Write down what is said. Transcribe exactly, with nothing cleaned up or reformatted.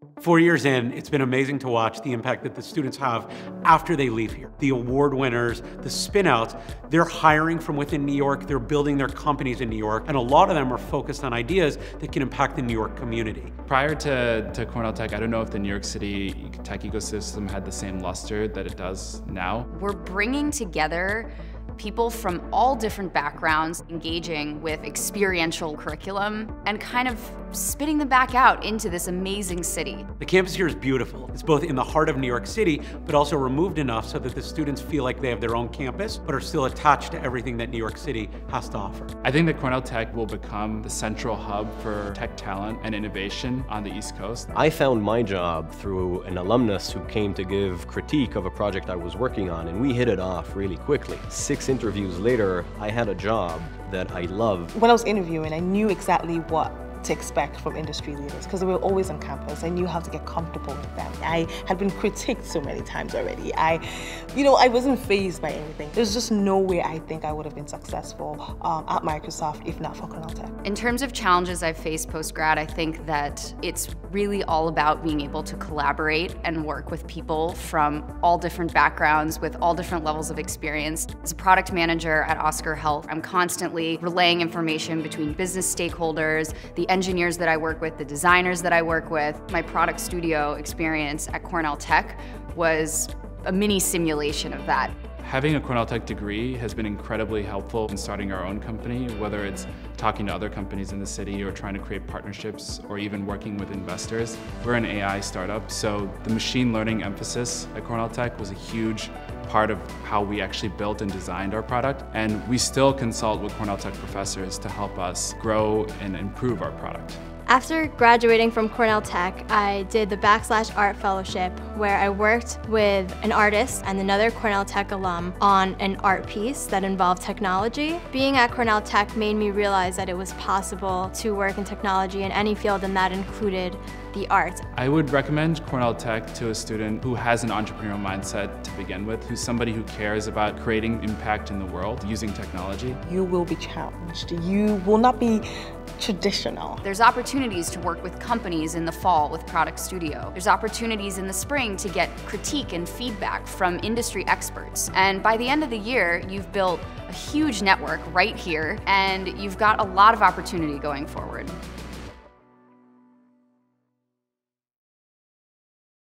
Four years in, it's been amazing to watch the impact that the students have after they leave here. The award winners, the spin-outs, they're hiring from within New York, they're building their companies in New York, and a lot of them are focused on ideas that can impact the New York community. Prior to, to Cornell Tech, I don't know if the New York City tech ecosystem had the same luster that it does now. We're bringing together people from all different backgrounds, engaging with experiential curriculum and kind of spitting them back out into this amazing city. The campus here is beautiful. It's both in the heart of New York City, but also removed enough so that the students feel like they have their own campus, but are still attached to everything that New York City has to offer. I think that Cornell Tech will become the central hub for tech talent and innovation on the East Coast. I found my job through an alumnus who came to give critique of a project I was working on, and we hit it off really quickly. Six interviews later, I had a job that I loved. When I was interviewing, I knew exactly what to expect from industry leaders because they were always on campus. I knew how to get comfortable with them. I had been critiqued so many times already. I, you know, I wasn't fazed by anything. There's just no way I think I would have been successful um, at Microsoft if not for Cornell Tech. In terms of challenges I've faced post-grad, I think that it's really all about being able to collaborate and work with people from all different backgrounds with all different levels of experience. As a product manager at Oscar Health, I'm constantly relaying information between business stakeholders, the engineers that I work with, the designers that I work with. My product studio experience at Cornell Tech was a mini simulation of that. Having a Cornell Tech degree has been incredibly helpful in starting our own company, whether it's talking to other companies in the city or trying to create partnerships or even working with investors. We're an A I startup, so the machine learning emphasis at Cornell Tech was a huge part of how we actually built and designed our product, and we still consult with Cornell Tech professors to help us grow and improve our product. After graduating from Cornell Tech, I did the Backslash Art Fellowship, where I worked with an artist and another Cornell Tech alum on an art piece that involved technology. Being at Cornell Tech made me realize that it was possible to work in technology in any field, and that included the arts. I would recommend Cornell Tech to a student who has an entrepreneurial mindset to begin with, who's somebody who cares about creating impact in the world using technology. You will be challenged. You will not be traditional. There's opportunities to work with companies in the fall with Product Studio. There's opportunities in the spring to get critique and feedback from industry experts. And by the end of the year, you've built a huge network right here, and you've got a lot of opportunity going forward.